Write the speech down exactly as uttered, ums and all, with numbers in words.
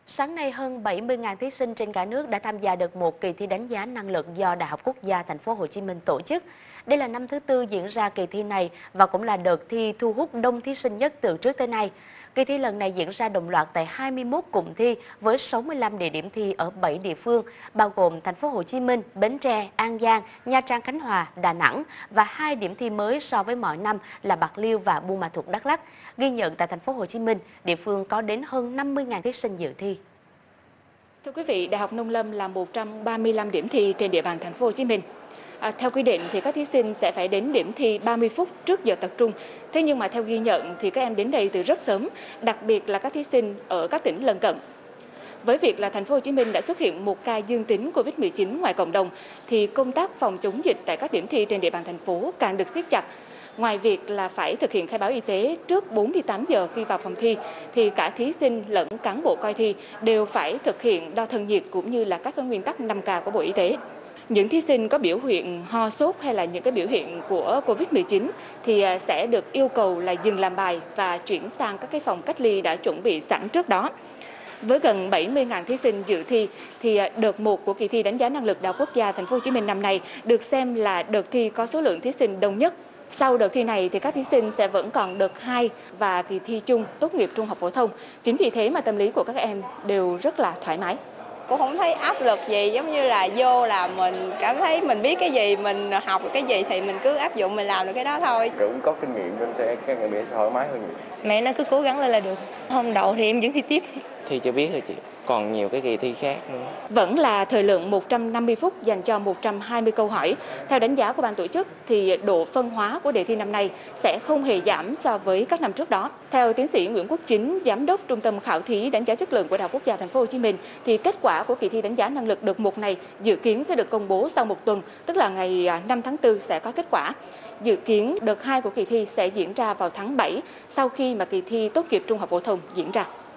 Sáng nay, hơn bảy mươi nghìn thí sinh trên cả nước đã tham gia được một kỳ thi đánh giá năng lực do Đại học Quốc gia Thành phố Hồ Chí Minh tổ chức. Đây là năm thứ tư diễn ra kỳ thi này và cũng là đợt thi thu hút đông thí sinh nhất từ trước tới nay. Kỳ thi lần này diễn ra đồng loạt tại hai mươi mốt cụm thi với sáu mươi lăm địa điểm thi ở bảy địa phương, bao gồm Thành phố Hồ Chí Minh, Bến Tre, An Giang, Nha Trang, Khánh Hòa, Đà Nẵng và hai điểm thi mới so với mọi năm là Bạc Liêu và Buôn Ma Thuột, Đắk Lắk. Ghi nhận tại Thành phố Hồ Chí Minh, địa phương có đến hơn năm mươi nghìn thí sinh dự thi. Thưa quý vị, Đại học Nông Lâm là một trong ba mươi lăm điểm thi trên địa bàn Thành phố Hồ Chí Minh. À, theo quy định thì các thí sinh sẽ phải đến điểm thi ba mươi phút trước giờ tập trung. Thế nhưng mà theo ghi nhận thì các em đến đây từ rất sớm, đặc biệt là các thí sinh ở các tỉnh lân cận. Với việc là Thành phố Hồ Chí Minh đã xuất hiện một ca dương tính Covid mười chín ngoài cộng đồng, thì công tác phòng chống dịch tại các điểm thi trên địa bàn thành phố càng được siết chặt. Ngoài việc là phải thực hiện khai báo y tế trước bốn mươi tám giờ khi vào phòng thi, thì cả thí sinh lẫn cán bộ coi thi đều phải thực hiện đo thân nhiệt cũng như là các nguyên tắc năm K của Bộ Y tế. Những thí sinh có biểu hiện ho sốt hay là những cái biểu hiện của Covid mười chín thì sẽ được yêu cầu là dừng làm bài và chuyển sang các cái phòng cách ly đã chuẩn bị sẵn trước đó. Với gần bảy mươi nghìn thí sinh dự thi thì đợt một của kỳ thi đánh giá năng lực Đại học Quốc gia Thành phố Hồ Chí Minh năm nay được xem là đợt thi có số lượng thí sinh đông nhất. Sau đợt thi này thì các thí sinh sẽ vẫn còn đợt hai và kỳ thi chung tốt nghiệp trung học phổ thông. Chính vì thế mà tâm lý của các em đều rất là thoải mái. Cũng không thấy áp lực gì, giống như là vô là mình cảm thấy mình biết cái gì, mình học được cái gì thì mình cứ áp dụng, mình làm được cái đó thôi. Cũng có kinh nghiệm nên sẽ các em sẽ thoải mái hơn nhiều. Mẹ nó cứ cố gắng lên là được. Không đậu thì em vẫn thi tiếp. Thi chưa biết thôi chị, còn nhiều cái kỳ thi khác nữa. Vẫn là thời lượng một trăm năm mươi phút dành cho một trăm hai mươi câu hỏi. Theo đánh giá của ban tổ chức thì độ phân hóa của đề thi năm nay sẽ không hề giảm so với các năm trước đó. Theo tiến sĩ Nguyễn Quốc Chính, giám đốc Trung tâm Khảo thí đánh giá chất lượng của Đại học Quốc gia Thành phố Hồ Chí Minh, thì kết quả của kỳ thi đánh giá năng lực đợt một này dự kiến sẽ được công bố sau một tuần, tức là ngày năm tháng tư sẽ có kết quả. Dự kiến đợt hai của kỳ thi sẽ diễn ra vào tháng bảy sau khi mà kỳ thi tốt nghiệp trung học phổ thông diễn ra.